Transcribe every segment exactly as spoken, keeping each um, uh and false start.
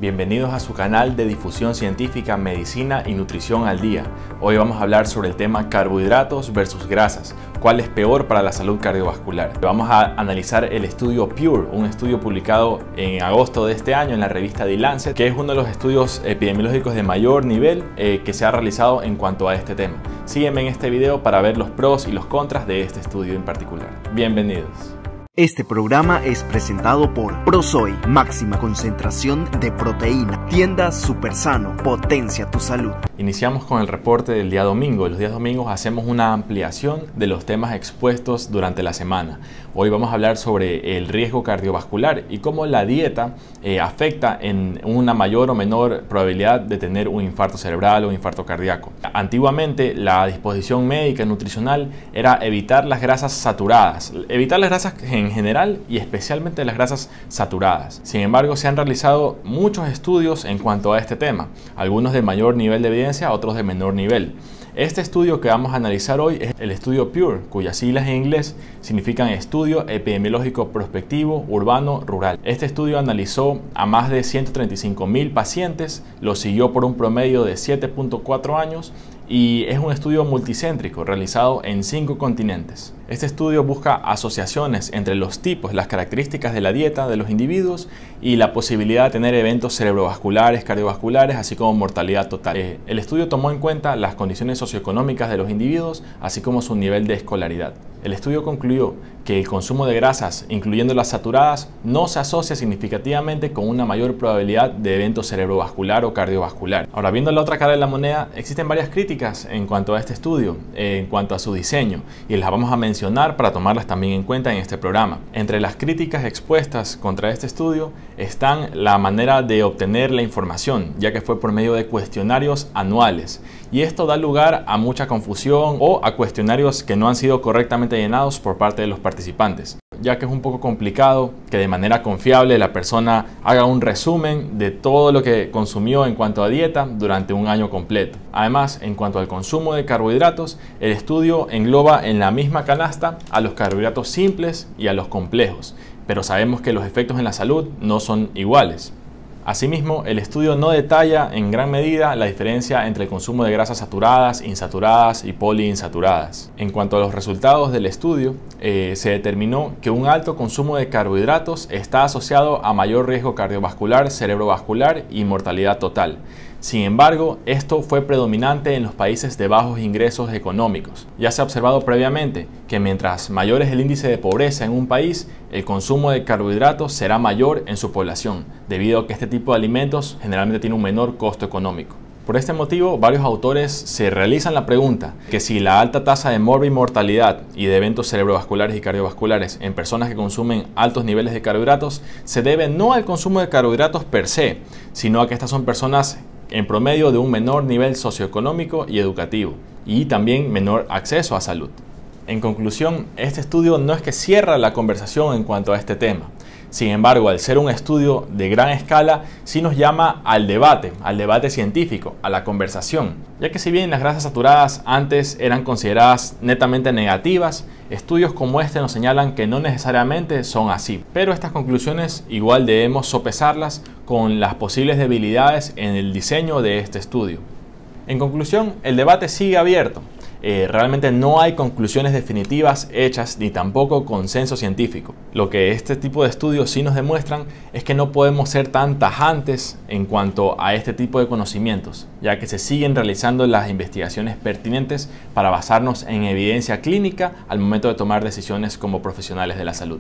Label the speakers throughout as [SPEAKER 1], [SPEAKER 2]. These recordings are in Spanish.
[SPEAKER 1] Bienvenidos a su canal de difusión científica Medicina y Nutrición al Día. Hoy vamos a hablar sobre el tema carbohidratos versus grasas. ¿Cuál es peor para la salud cardiovascular? Vamos a analizar el estudio PURE, un estudio publicado en agosto de este año en la revista The Lancet, que es uno de los estudios epidemiológicos de mayor nivel eh, que se ha realizado en cuanto a este tema. Sígueme en este video para ver los pros y los contras de este estudio en particular. Bienvenidos.
[SPEAKER 2] Este programa es presentado por ProSoy, máxima concentración de proteína. Tienda Supersano, potencia tu salud.
[SPEAKER 1] Iniciamos con el reporte del día domingo. Los días domingos hacemos una ampliación de los temas expuestos durante la semana. Hoy vamos a hablar sobre el riesgo cardiovascular y cómo la dieta eh, afecta en una mayor o menor probabilidad de tener un infarto cerebral o un infarto cardíaco. Antiguamente la disposición médica y nutricional era evitar las grasas saturadas, evitar las grasas en general y especialmente las grasas saturadas. Sin embargo, se han realizado muchos estudios en cuanto a este tema, algunos de mayor nivel de evidencia, otros de menor nivel. Este estudio que vamos a analizar hoy es el estudio PURE, cuyas siglas en inglés significan Estudio Epidemiológico Prospectivo Urbano Rural. Este estudio analizó a más de ciento treinta y cinco mil pacientes, los siguió por un promedio de siete punto cuatro años y es un estudio multicéntrico realizado en cinco continentes. Este estudio busca asociaciones entre los tipos, las características de la dieta de los individuos y la posibilidad de tener eventos cerebrovasculares, cardiovasculares, así como mortalidad total. Eh, el estudio tomó en cuenta las condiciones socioeconómicas de los individuos, así como su nivel de escolaridad. El estudio concluyó que el consumo de grasas, incluyendo las saturadas, no se asocia significativamente con una mayor probabilidad de evento cerebrovascular o cardiovascular. Ahora, viendo la otra cara de la moneda, existen varias críticas en cuanto a este estudio, eh, en cuanto a su diseño, y las vamos a mencionar para tomarlas también en cuenta en este programa. Entre las críticas expuestas contra este estudio están la manera de obtener la información, ya que fue por medio de cuestionarios anuales, y esto da lugar a mucha confusión o a cuestionarios que no han sido correctamente llenados por parte de los participantes, ya que es un poco complicado que de manera confiable la persona haga un resumen de todo lo que consumió en cuanto a dieta durante un año completo. Además, en cuanto al consumo de carbohidratos, el estudio engloba en la misma canasta a los carbohidratos simples y a los complejos, pero sabemos que los efectos en la salud no son iguales. Asimismo, el estudio no detalla en gran medida la diferencia entre el consumo de grasas saturadas, insaturadas y poliinsaturadas. En cuanto a los resultados del estudio, eh, se determinó que un alto consumo de carbohidratos está asociado a mayor riesgo cardiovascular, cerebrovascular y mortalidad total. Sin embargo, esto fue predominante en los países de bajos ingresos económicos. Ya se ha observado previamente que mientras mayor es el índice de pobreza en un país, el consumo de carbohidratos será mayor en su población, debido a que este tipo de alimentos generalmente tiene un menor costo económico. Por este motivo, varios autores se realizan la pregunta que si la alta tasa de morbimortalidad y de eventos cerebrovasculares y cardiovasculares en personas que consumen altos niveles de carbohidratos se debe no al consumo de carbohidratos per se, sino a que estas son personas en promedio de un menor nivel socioeconómico y educativo, y también menor acceso a salud. En conclusión, este estudio no es que cierra la conversación en cuanto a este tema. Sin embargo, al ser un estudio de gran escala, sí nos llama al debate, al debate científico, a la conversación, ya que si bien las grasas saturadas antes eran consideradas netamente negativas, estudios como este nos señalan que no necesariamente son así. Pero estas conclusiones igual debemos sopesarlas con las posibles debilidades en el diseño de este estudio. En conclusión, el debate sigue abierto. Eh, realmente no hay conclusiones definitivas hechas ni tampoco consenso científico. Lo que este tipo de estudios sí nos demuestran es que no podemos ser tan tajantes en cuanto a este tipo de conocimientos, ya que se siguen realizando las investigaciones pertinentes para basarnos en evidencia clínica al momento de tomar decisiones como profesionales de la salud.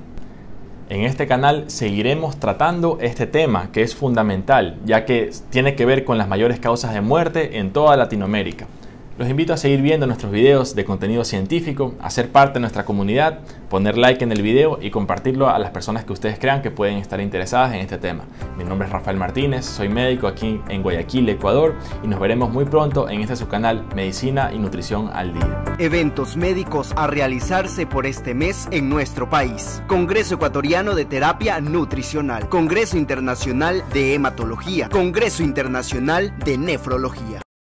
[SPEAKER 1] En este canal seguiremos tratando este tema que es fundamental, ya que tiene que ver con las mayores causas de muerte en toda Latinoamérica. Los invito a seguir viendo nuestros videos de contenido científico, a ser parte de nuestra comunidad, poner like en el video y compartirlo a las personas que ustedes crean que pueden estar interesadas en este tema. Mi nombre es Rafael Martínez, soy médico aquí en Guayaquil, Ecuador, y nos veremos muy pronto en este su canal Medicina y Nutrición al Día.
[SPEAKER 2] Eventos médicos a realizarse por este mes en nuestro país: Congreso Ecuatoriano de Terapia Nutricional, Congreso Internacional de Hematología, Congreso Internacional de Nefrología.